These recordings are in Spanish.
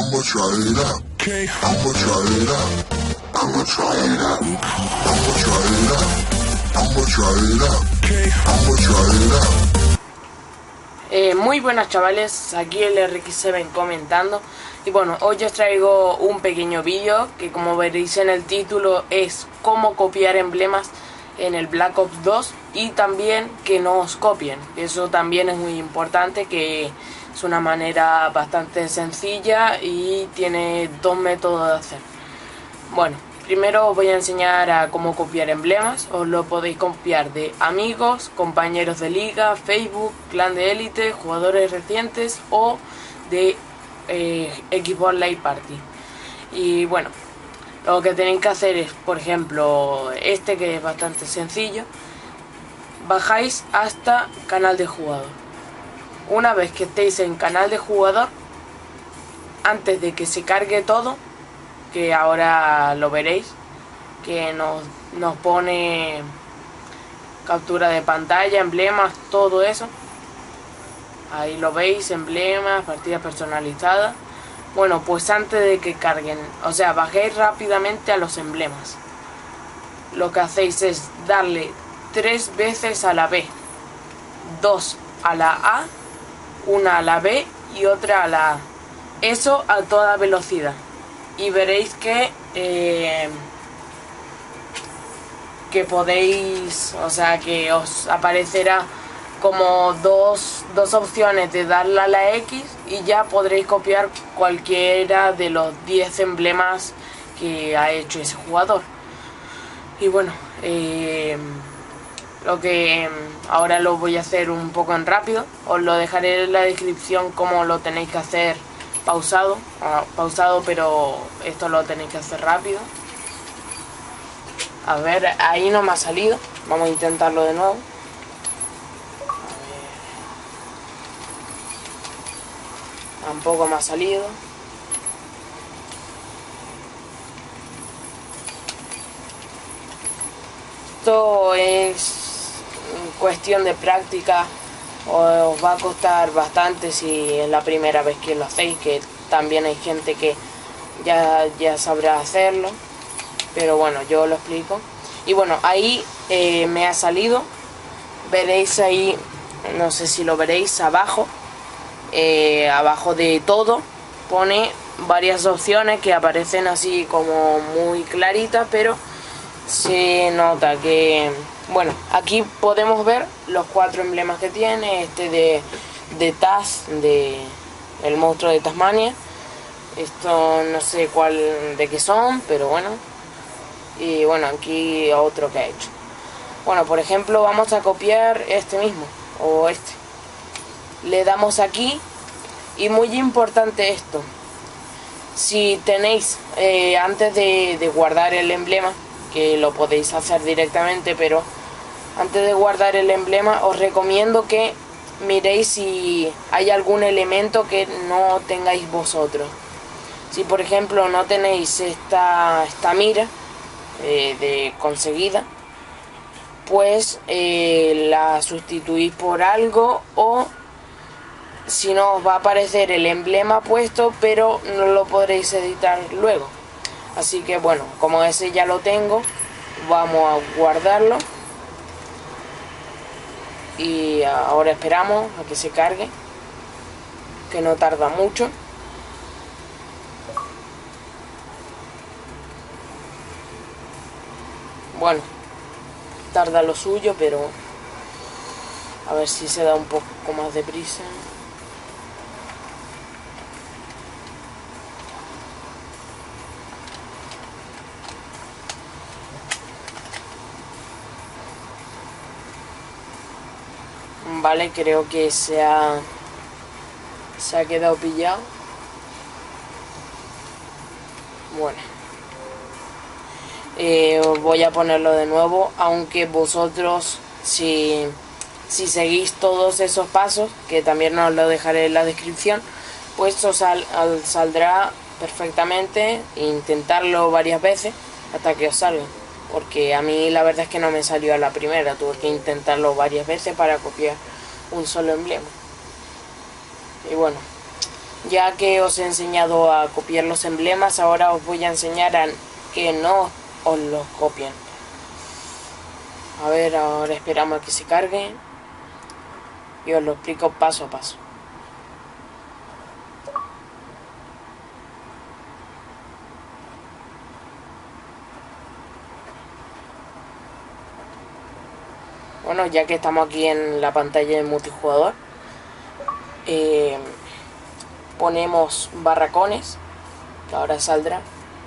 I'ma try it out. Okay. I'ma try it out. I'ma try it out. I'ma try it out. I'ma try it out. Okay. I'ma try it out. Muy buenas chavales, aquí el RX7 comentando. Y bueno, hoy os traigo un pequeño vídeo que, como veréis en el título, es cómo copiar emblemas en el Black Ops 2 y también que no os copien. Eso también es muy importante, que es una manera bastante sencilla y tiene dos métodos de hacer. Bueno, primero os voy a enseñar a cómo copiar emblemas. Os lo podéis copiar de amigos, compañeros de liga, Facebook, clan de élite, jugadores recientes o de Xbox Live Party. Y bueno, lo que tenéis que hacer es, por ejemplo, que es bastante sencillo. Bajáis hasta canal de jugador. Una vez que estéis en canal de jugador, antes de que se cargue todo, que ahora lo veréis, que nos pone captura de pantalla, emblemas, todo eso. Ahí lo veis, emblemas, partidas personalizadas. Bueno, pues antes de que carguen, o sea, bajéis rápidamente a los emblemas. Lo que hacéis es darle 3 veces a la B, 2 a la A, una a la B y otra a la A. Eso a toda velocidad. Y veréis que podéis, o sea, que os aparecerá como dos opciones de darle a la X y ya podréis copiar cualquiera de los 10 emblemas que ha hecho ese jugador. Y bueno, lo que ahora lo voy a hacer un poco en rápido. Os lo dejaré en la descripción cómo lo tenéis que hacer pausado, pero esto lo tenéis que hacer rápido. A ver, ahí no me ha salido. Vamos a intentarlo de nuevo. Tampoco me ha salido. Esto es cuestión de práctica. Os va a costar bastante si es la primera vez que lo hacéis, que también hay gente que ya sabrá hacerlo, pero bueno, yo lo explico. Y bueno, ahí me ha salido. Veréis ahí, no sé si lo veréis abajo. Abajo de todo pone varias opciones que aparecen así como muy claritas, pero se nota que, bueno, aquí podemos ver los 4 emblemas que tiene. De Taz, el monstruo de Tasmania. Esto no sé cuál de qué son, pero bueno. Y bueno, aquí otro que ha hecho. Bueno, por ejemplo, vamos a copiar este mismo o este. Le damos aquí, y muy importante esto, si tenéis antes de guardar el emblema, que lo podéis hacer directamente, pero antes de guardar el emblema os recomiendo que miréis si hay algún elemento que no tengáis vosotros. Si por ejemplo no tenéis esta mira de conseguida, pues la sustituís por algo, o si no, os va a aparecer el emblema puesto, pero no lo podréis editar luego. Así que bueno, como ese ya lo tengo, vamos a guardarlo. Y ahora esperamos a que se cargue, que no tarda mucho. Bueno, tarda lo suyo, pero a ver si se da un poco más de prisa. Vale, creo que se ha quedado pillado. Bueno, voy a ponerlo de nuevo, aunque vosotros si seguís todos esos pasos, que también os lo dejaré en la descripción, pues os saldrá perfectamente. Intentarlo varias veces hasta que os salga, porque a mí la verdad es que no me salió a la primera, tuve que intentarlo varias veces para copiar un solo emblema. Y bueno, Ya que os he enseñado a copiar los emblemas, ahora os voy a enseñar a que no os los copien. A ver, ahora esperamos a que se cargue y os lo explico paso a paso. Bueno, ya que estamos aquí en la pantalla de multijugador, ponemos barracones, que ahora saldrá.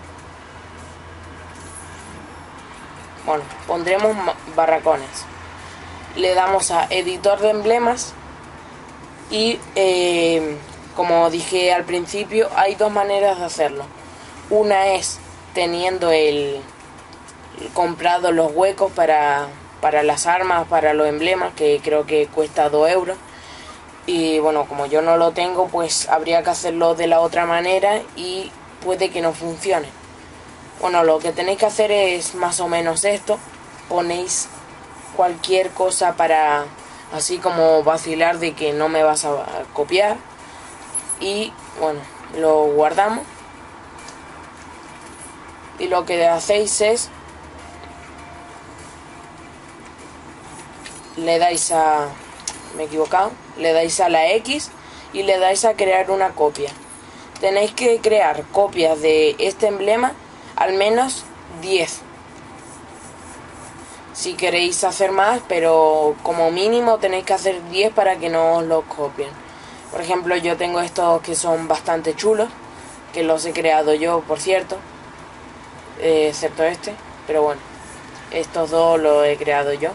Bueno, pondremos barracones. Le damos a editor de emblemas y como dije al principio, hay dos maneras de hacerlo. Una es teniendo comprado los huecos para las armas, para los emblemas, que creo que cuesta 2 euros. Y bueno, como yo no lo tengo, pues habría que hacerlo de la otra manera y puede que no funcione. Bueno, lo que tenéis que hacer es más o menos esto. Ponéis cualquier cosa para así como vacilar de que no me vas a copiar. Y bueno, lo guardamos. Y lo que hacéis es le dais a... me he equivocado. Le dais a la X y le dais a crear una copia. Tenéis que crear copias de este emblema al menos 10. Si queréis hacer más, pero como mínimo tenéis que hacer 10 para que no os los copien. Por ejemplo, yo tengo estos que son bastante chulos, que los he creado yo, por cierto, excepto este, pero bueno, estos dos los he creado yo.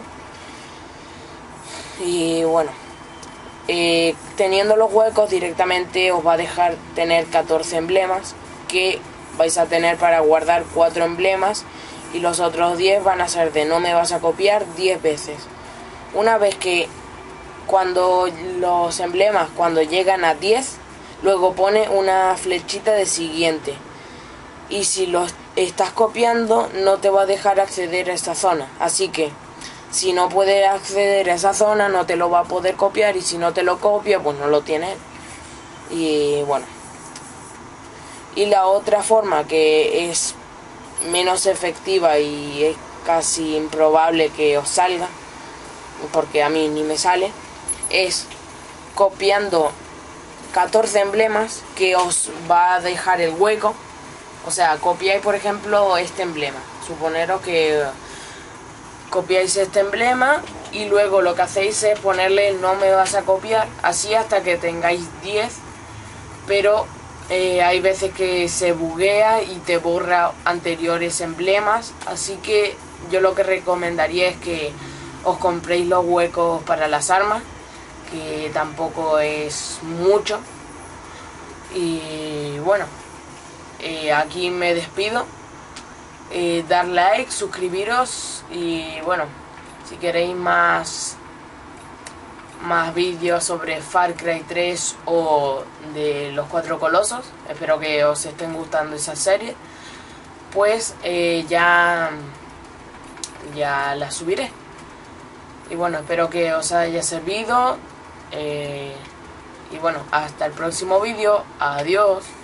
Y bueno, teniendo los huecos directamente os va a dejar tener 14 emblemas, que vais a tener para guardar 4 emblemas, y los otros 10 van a ser de no me vas a copiar 10 veces. Una vez que cuando los emblemas cuando llegan a 10, luego pone una flechita de siguiente, y si los estás copiando no te va a dejar acceder a esta zona, así que si no puedes acceder a esa zona no te lo va a poder copiar, y si no te lo copia pues no lo tienes. Y bueno, y la otra forma que es menos efectiva y es casi improbable que os salga, porque a mí ni me sale, es copiando 14 emblemas que os va a dejar el hueco. O sea, copiáis por ejemplo este emblema, suponeros que copiáis este emblema y luego lo que hacéis es ponerle no me vas a copiar, así hasta que tengáis 10, pero hay veces que se buguea y te borra anteriores emblemas, así que yo lo que recomendaría es que os compréis los huecos para las armas, que tampoco es mucho. Y bueno, aquí me despido. Dar like, suscribiros y bueno, si queréis más vídeos sobre Far Cry 3 o de los 4 Colosos, espero que os estén gustando esa serie, pues ya la subiré. Y bueno, espero que os haya servido, y bueno, hasta el próximo vídeo. Adiós.